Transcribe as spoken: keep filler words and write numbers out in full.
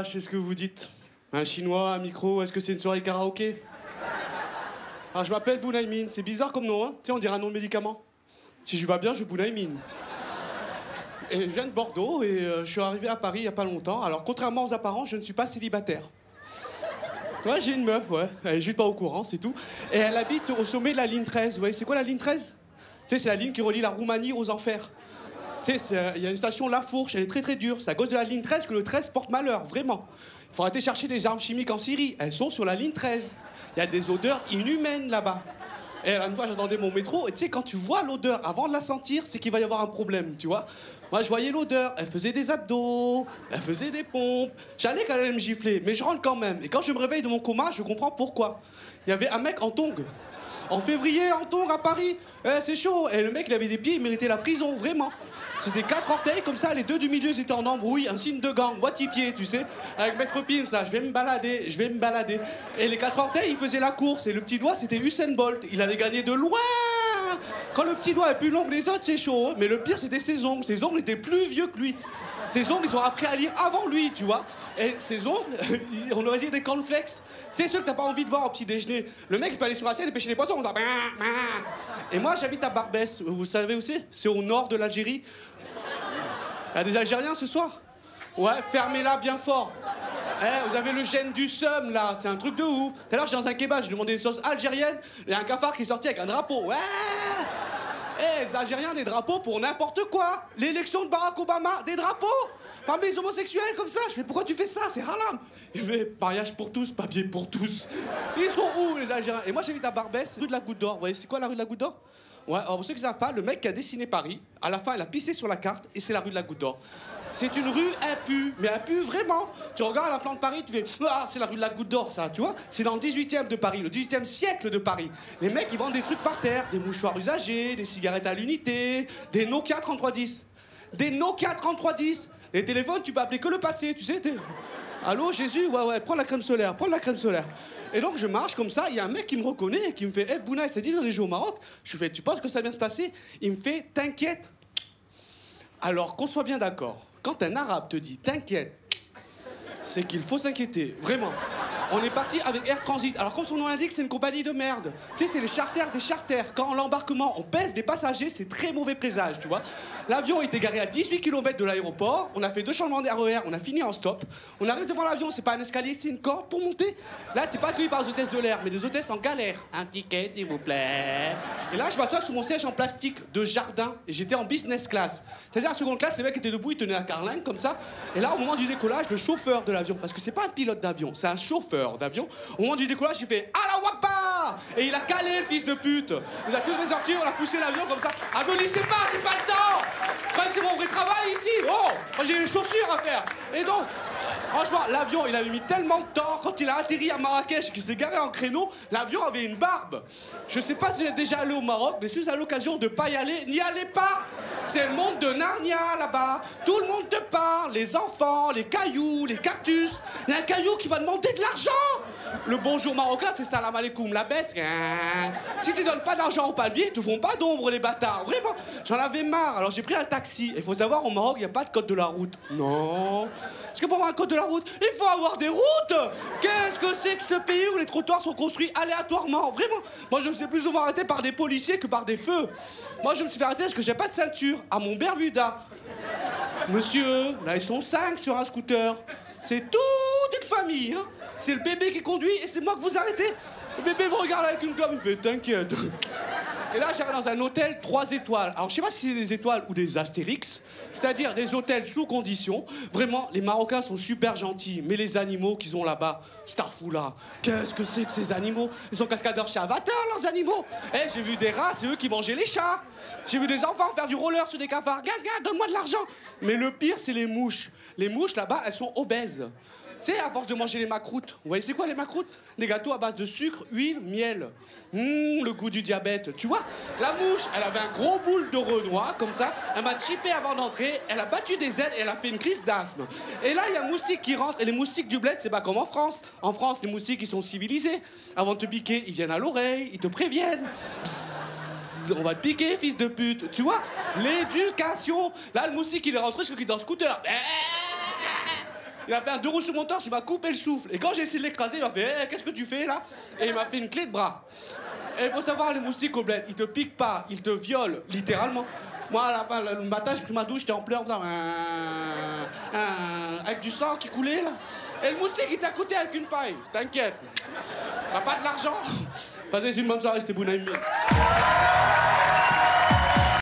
je sais ce que vous dites. Un chinois, un micro, est-ce que c'est une soirée karaoké? Alors, je m'appelle Bounaïmin. C'est bizarre comme nom, hein? Tu sais, on dirait un nom de médicament. Si je vais bien, je Bounaïmin. Et je viens de Bordeaux et euh, je suis arrivé à Paris il y a pas longtemps. Alors, contrairement aux apparences, je ne suis pas célibataire. Ouais, j'ai une meuf, ouais. Elle est juste pas au courant, c'est tout. Et elle habite au sommet de la ligne treize. Vous voyez, c'est quoi la ligne treize? Tu sais, c'est la ligne qui relie la Roumanie aux enfers. Tu sais, il y a une station La Fourche, elle est très très dure. C'est à cause de la ligne treize que le treize porte malheur, vraiment. Il faut arrêter de chercher des armes chimiques en Syrie. Elles sont sur la ligne treize. Il y a des odeurs inhumaines là-bas. Et une fois, j'attendais mon métro, et tu sais, quand tu vois l'odeur avant de la sentir, c'est qu'il va y avoir un problème, tu vois. Moi, je voyais l'odeur, elle faisait des abdos, elle faisait des pompes. J'allais qu'elle allait me gifler, mais je rentre quand même. Et quand je me réveille de mon coma, je comprends pourquoi. Il y avait un mec en tongs. En février, en tongs, à Paris. Eh, c'est chaud. Et le mec, il avait des pieds, il méritait la prison, vraiment. C'était quatre orteils, comme ça, les deux du milieu, étaient en embrouille, un signe de gang, boîtier, tu sais, avec Maître Pim, ça, je vais me balader, je vais me balader. Et les quatre orteils, ils faisaient la course, et le petit doigt, c'était Usain Bolt. Il avait gagné de loin. Quand le petit doigt est plus long que les autres, c'est chaud, hein. Mais le pire, c'était ses ongles. Ses ongles étaient plus vieux que lui. Ses ongles, ils ont appris à lire avant lui, tu vois. Et ses ongles, on aurait dit des cornflakes. Tu sais, ceux que t'as pas envie de voir au petit déjeuner. Le mec, il peut aller sur la scène et pêcher des poissons, on dit... Et moi, j'habite à Barbès. Vous savez où c'est? C'est au nord de l'Algérie. Il y a des Algériens ce soir? Ouais, fermez-la bien fort. Eh, vous avez le gène du seum, là. C'est un truc de ouf. Tout à l'heure, j'étais dans un kebab, j'ai demandé une sauce algérienne. Il y a un cafard qui est sorti avec un drapeau. Ouais. Eh, les Algériens, des drapeaux pour n'importe quoi. L'élection de Barack Obama, des drapeaux. Parmi les homosexuels, comme ça. Je fais, pourquoi tu fais ça? C'est haram. Il fait, mariage pour tous, papier pour tous. Ils sont où, les Algériens? Et moi, j'habite à Barbès, rue de la Goutte d'Or. Vous voyez, c'est quoi la rue de la Goutte d'Or? Ouais, alors pour ceux qui ne savent pas, le mec qui a dessiné Paris, à la fin, il a pissé sur la carte et c'est la rue de la Goutte d'Or. C'est une rue impue, mais impue vraiment. Tu regardes la plan de Paris, tu fais ah, c'est la rue de la Goutte d'Or, ça, tu vois. C'est dans le dix-huitième de Paris, le dix-huitième siècle de Paris. Les mecs, ils vendent des trucs par terre, des mouchoirs usagés, des cigarettes à l'unité, des Nokia trente-trois dix. Des Nokia trente-trois dix. Les téléphones, tu peux appeler que le passé, tu sais. Allô, Jésus? Ouais, ouais, prends la crème solaire, prends la crème solaire. Et donc, je marche comme ça, il y a un mec qui me reconnaît et qui me fait « Eh, hey, Bouna, ça dit d'aller jouer au Maroc ?» Je lui fais « Tu penses que ça va bien se passer ?» Il me fait « T'inquiète. » Alors, qu'on soit bien d'accord, quand un arabe te dit « T'inquiète », c'est qu'il faut s'inquiéter, vraiment. On est parti avec Air Transit. Alors, comme son nom l'indique, c'est une compagnie de merde. Tu sais, c'est les charters des charters. Quand l'embarquement, on baisse des passagers, c'est très mauvais présage, tu vois. L'avion est garé à dix-huit kilomètres de l'aéroport. On a fait deux changements d'R E R, on a fini en stop. On arrive devant l'avion, c'est pas un escalier, c'est une corde pour monter. Là, t'es pas accueilli par les hôtesses de l'air, mais des hôtesses en galère. Un ticket, s'il vous plaît. Et là, je m'assois sur mon siège en plastique de jardin. Et j'étais en business class. C'est-à-dire, en seconde classe, les mecs étaient debout, ils tenaient la carlingue comme ça. Et là, au moment du décollage, le chauffeur de l'avion, parce que c'est pas un pilote d'avion, c'est un chauffeur d'avion. Au moment du décollage, il fait Allah Wakbar! Et il a calé, le fils de pute. Il a tous les sortis, on a poussé l'avion comme ça. Applaudissez pas, j'ai pas le temps! Je crois que c'est mon vrai travail ici! Oh! Moi j'ai les chaussures à faire! Et donc, franchement, l'avion, il avait mis tellement de temps. Quand il a atterri à Marrakech, qu'il s'est garé en créneau, l'avion avait une barbe. Je sais pas si vous êtes déjà allé au Maroc, mais si vous avez l'occasion de pas y aller, n'y allez pas! C'est le monde de Narnia, là-bas. Tout le monde te parle. Les enfants, les cailloux, les cactus. Il y a un caillou qui va demander de l'argent. Le bonjour marocain, c'est salam alaikum, la baisse. Si tu donnes pas d'argent au palmier, ils te font pas d'ombre, les bâtards. Vraiment, j'en avais marre. Alors j'ai pris un taxi. Il faut savoir, au Maroc, il n'y a pas de code de la route. Non. Parce que pour avoir un code de la route, il faut avoir des routes. Qu'est-ce que c'est que ce pays où les trottoirs sont construits aléatoirement? Vraiment. Moi, je me suis plus souvent arrêté par des policiers que par des feux. Moi, je me suis fait arrêter parce que j'ai pas de ceinture à mon Bermuda. Monsieur, là, ils sont cinq sur un scooter. C'est toute une famille, hein. C'est le bébé qui conduit et c'est moi que vous arrêtez. Le bébé me regarde avec une clope, il fait t'inquiète. Et là, j'arrive dans un hôtel trois étoiles. Alors, je sais pas si c'est des étoiles ou des astérix, c'est-à-dire des hôtels sous condition. Vraiment, les Marocains sont super gentils, mais les animaux qu'ils ont là-bas, Starfoula, qu'est-ce que c'est que ces animaux? Ils sont cascadeurs chez Avatar, leurs animaux. Eh, j'ai vu des rats, c'est eux qui mangeaient les chats. J'ai vu des enfants faire du roller sur des cafards. Gagne, gagne, donne-moi de l'argent. Mais le pire, c'est les mouches. Les mouches, là-bas, elles sont obèses. Tu sais, à force de manger les macroutes, vous voyez, c'est quoi les macroutes? Des gâteaux à base de sucre, huile, miel. Mmh, le goût du diabète. Tu vois, la mouche, elle avait un gros boule de Renoir, comme ça. Elle m'a chippé avant d'entrer, elle a battu des ailes et elle a fait une crise d'asthme. Et là, il y a un moustique qui rentre. Et les moustiques du bled, c'est pas comme en France. En France, les moustiques, ils sont civilisés. Avant de te piquer, ils viennent à l'oreille, ils te préviennent. Bzzz, on va te piquer, fils de pute. Tu vois, l'éducation. Là, le moustique, il est rentré, je crois qu'il est dans le scooter. Il a fait un deux roues sur mon torse, il m'a coupé le souffle. Et quand j'ai essayé de l'écraser, il m'a fait hey, qu'est-ce que tu fais là? Et il m'a fait une clé de bras. Et il faut savoir, les moustiques au bled, ils te piquent pas, ils te violent, littéralement. Moi, à la fin, le matin, j'ai pris ma douche, j'étais en pleurs, en faisant, euh, euh, avec du sang qui coulait là. Et le moustique, il t'a coûté avec une paille. T'inquiète. T'as pas de l'argent? Vas-y, c'est une bonne soirée, c'était Bounaïm.